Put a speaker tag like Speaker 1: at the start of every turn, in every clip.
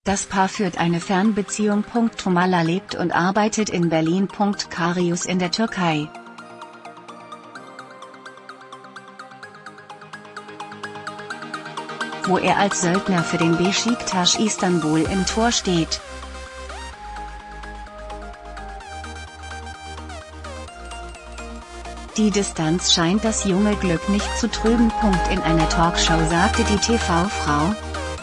Speaker 1: Das Paar führt eine Fernbeziehung. Tomalla lebt und arbeitet in Berlin. Karius in der Türkei. Wo er als Söldner für den Beşiktaş Istanbul im Tor steht. Die Distanz scheint das junge Glück nicht zu trüben. In einer Talkshow sagte die TV-Frau: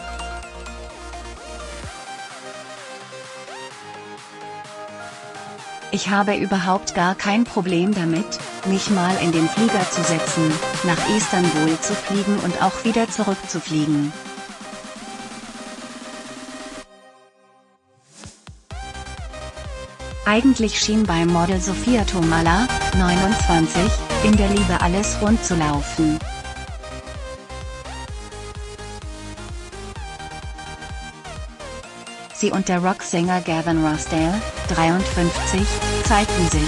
Speaker 1: Ich habe überhaupt gar kein Problem damit, mich mal in den Flieger zu setzen, nach Istanbul zu fliegen und auch wieder zurückzufliegen. Eigentlich schien bei Model Sophia Tomalla, 29, in der Liebe alles rund zu laufen. Sie und der Rocksänger Gavin Rossdale, 53, zeigten sich.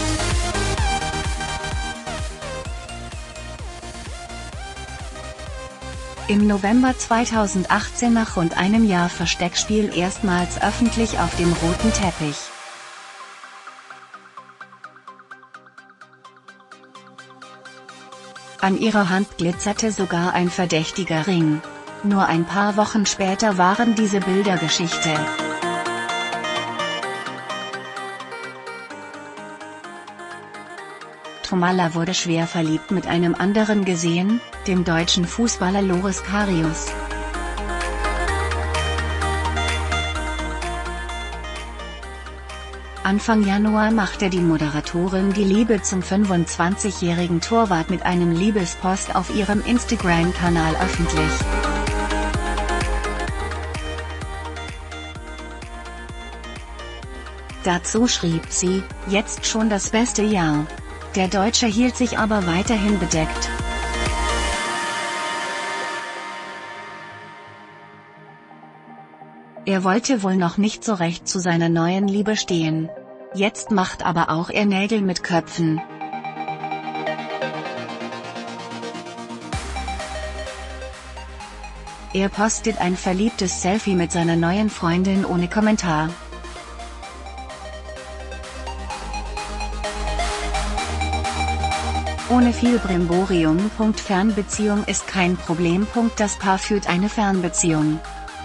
Speaker 1: Im November 2018 nach rund einem Jahr Versteckspiel erstmals öffentlich auf dem roten Teppich. An ihrer Hand glitzerte sogar ein verdächtiger Ring. Nur ein paar Wochen später waren diese Bilder Geschichte. Tomalla wurde schwer verliebt mit einem anderen gesehen, dem deutschen Fußballer Loris Karius. Anfang Januar machte die Moderatorin die Liebe zum 25-jährigen Torwart mit einem Liebespost auf ihrem Instagram-Kanal öffentlich. Dazu schrieb sie: Jetzt schon das beste Jahr. Der Deutsche hielt sich aber weiterhin bedeckt. Er wollte wohl noch nicht so recht zu seiner neuen Liebe stehen. Jetzt macht aber auch er Nägel mit Köpfen. Er postet ein verliebtes Selfie mit seiner neuen Freundin ohne Kommentar. Ohne viel Brimborium. Fernbeziehung ist kein Problem. Das Paar führt eine Fernbeziehung.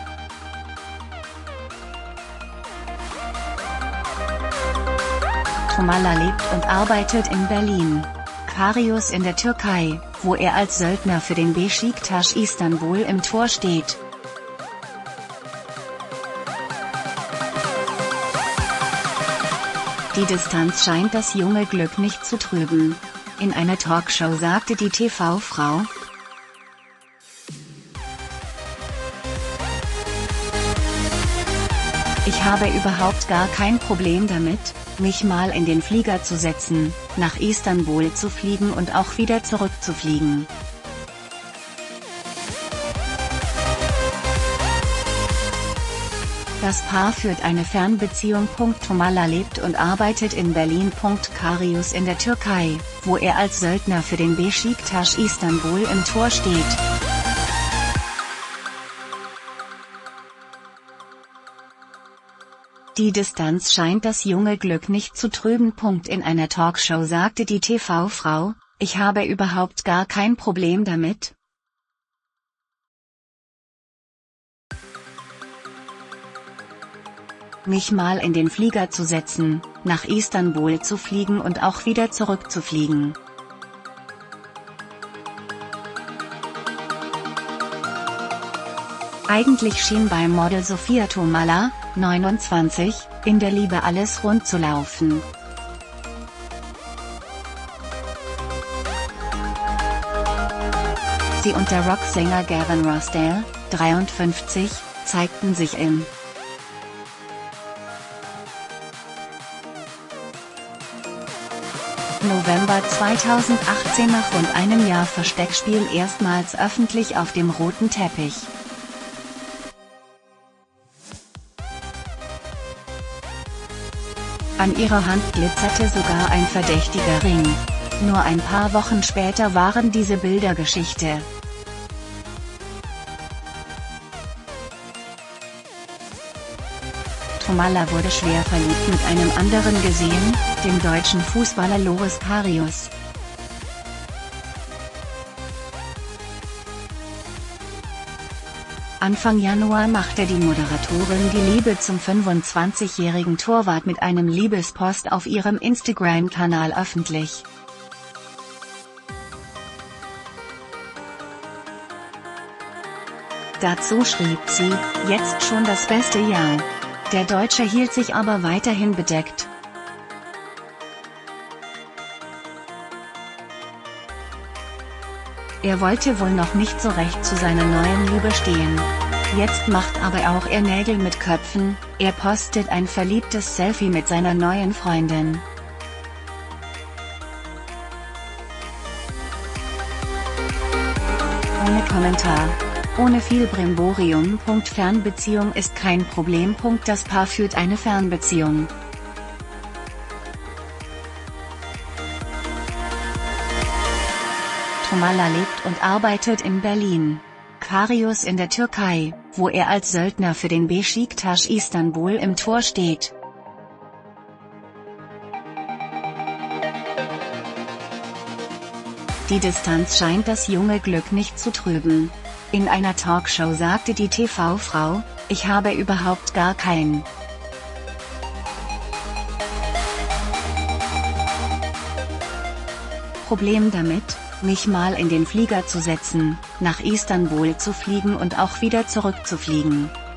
Speaker 1: Tomalla lebt und arbeitet in Berlin. Karius in der Türkei, wo er als Söldner für den Beşiktaş Istanbul im Tor steht. Die Distanz scheint das junge Glück nicht zu trüben. In einer Talkshow sagte die TV-Frau: Ich habe überhaupt gar kein Problem damit, mich mal in den Flieger zu setzen, nach Istanbul zu fliegen und auch wieder zurückzufliegen. Das Paar führt eine Fernbeziehung. Tomalla lebt und arbeitet in Berlin. Karius in der Türkei, wo er als Söldner für den Beşiktaş Istanbul im Tor steht. Die Distanz scheint das junge Glück nicht zu trüben. In einer Talkshow sagte die TV-Frau: Ich habe überhaupt gar kein Problem damit, mich mal in den Flieger zu setzen, nach Istanbul zu fliegen und auch wieder zurückzufliegen. Eigentlich schien bei Model Sophia Tomalla, 29, in der Liebe alles rund zu laufen. Sie und der Rocksänger Gavin Rossdale, 53, zeigten sich im November 2018 nach rund einem Jahr Versteckspiel erstmals öffentlich auf dem roten Teppich. An ihrer Hand glitzerte sogar ein verdächtiger Ring. Nur ein paar Wochen später waren diese Bilder Geschichte. Tomalla wurde schwer verliebt mit einem anderen gesehen, dem deutschen Fußballer Loris Karius. Anfang Januar machte die Moderatorin die Liebe zum 25-jährigen Torwart mit einem Liebespost auf ihrem Instagram-Kanal öffentlich. Dazu schrieb sie: „Jetzt schon das beste Jahr." Der Deutsche hielt sich aber weiterhin bedeckt. Er wollte wohl noch nicht so recht zu seiner neuen Liebe stehen. Jetzt macht aber auch er Nägel mit Köpfen, er postet ein verliebtes Selfie mit seiner neuen Freundin. Ohne Kommentar. Ohne viel Brimborium. Fernbeziehung ist kein Problem. Das Paar führt eine Fernbeziehung. Tomalla lebt und arbeitet in Berlin. Karius in der Türkei, wo er als Söldner für den Beşiktaş Istanbul im Tor steht. Die Distanz scheint das junge Glück nicht zu trüben. In einer Talkshow sagte die TV-Frau: „Ich habe überhaupt gar kein Problem damit, mich mal in den Flieger zu setzen, nach Istanbul zu fliegen und auch wieder zurückzufliegen."